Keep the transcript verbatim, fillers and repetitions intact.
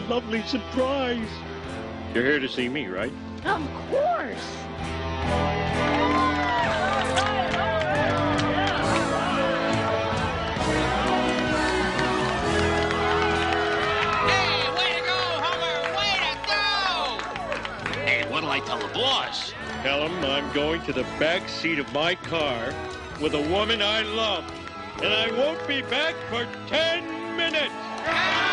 lovely surprise. You're here to see me, right? Of course. Hey, way to go, Homer! Way to go! Hey, what'll I tell the boss? Tell him I'm going to the back seat of my car with a woman I love, and I won't be back for ten minutes.